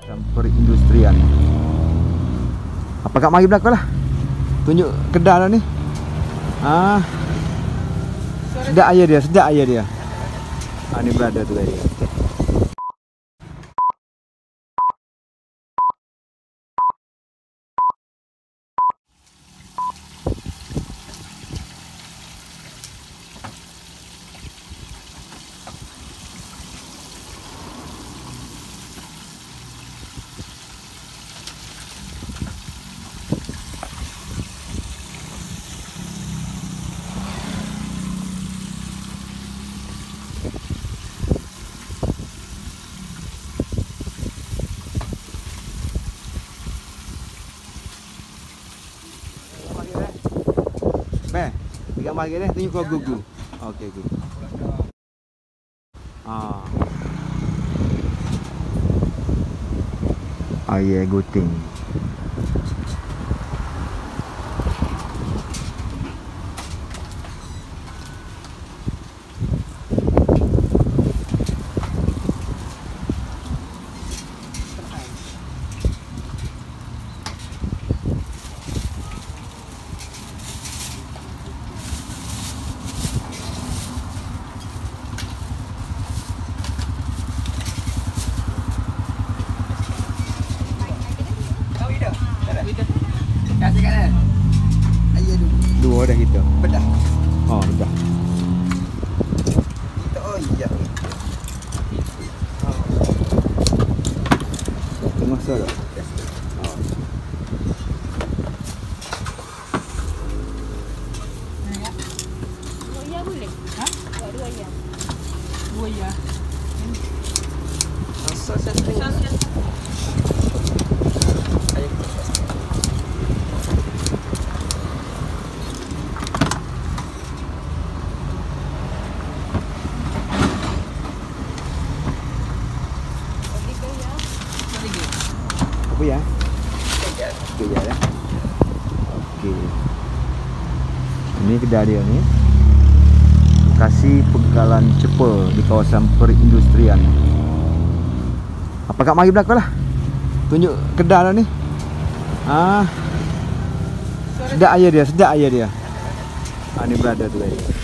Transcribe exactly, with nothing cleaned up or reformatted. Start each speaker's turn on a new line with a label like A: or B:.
A: Perindustrian. Apa kat mari belakang lah. Tunjuk kedai lah ni. Ah. Sedap air dia, sedap air dia. Ah ni berada tu tadi. Beh, tiga mari dah tunjuk kau gugu. Okey okey. Ah. Air guting. Dua dah kita.
B: Bedah.
A: Oh, dah.
B: Kita oh iya.
A: Tengah sara.
B: Oh.
C: Dua ya boleh? Ha? Buat dua ya.
D: Dua ya.
B: Sos satu. Ayo.
A: Apa ya? Okey ya. ya. Okey. Ini kedai dia ni. Lokasi penggalan cepa di kawasan perindustrian. Apa kat mari belakang lah. Tunjuk kedai lah ni. Ah. Sedap air dia, sedap air dia. Ah ni berada tu tadi.